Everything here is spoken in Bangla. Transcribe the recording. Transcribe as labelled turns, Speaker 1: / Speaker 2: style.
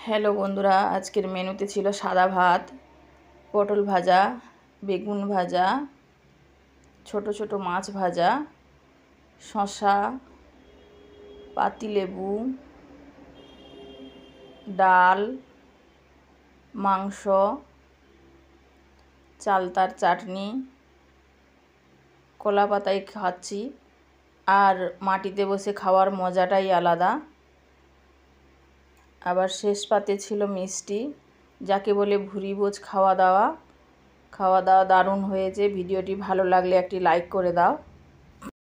Speaker 1: হ্যালো বন্ধুরা, আজকের মেনুতে ছিল সাদা ভাত, পটল ভাজা, বেগুন ভাজা, ছোট ছোট মাছ ভাজা, শসা, পাতিলেবু, ডাল, মাংস, চালতার চাটনি। কলা পাতায় খাচ্ছি, আর মাটিতে বসে খাওয়ার মজাটাই আলাদা। আবার শেষ পাতে ছিল মিষ্টি, যাকে বলে ভুরিভোজ খাওয়া দাওয়া দারুণ হয়েছে। ভিডিওটি ভালো লাগলে একটি লাইক করে দাও।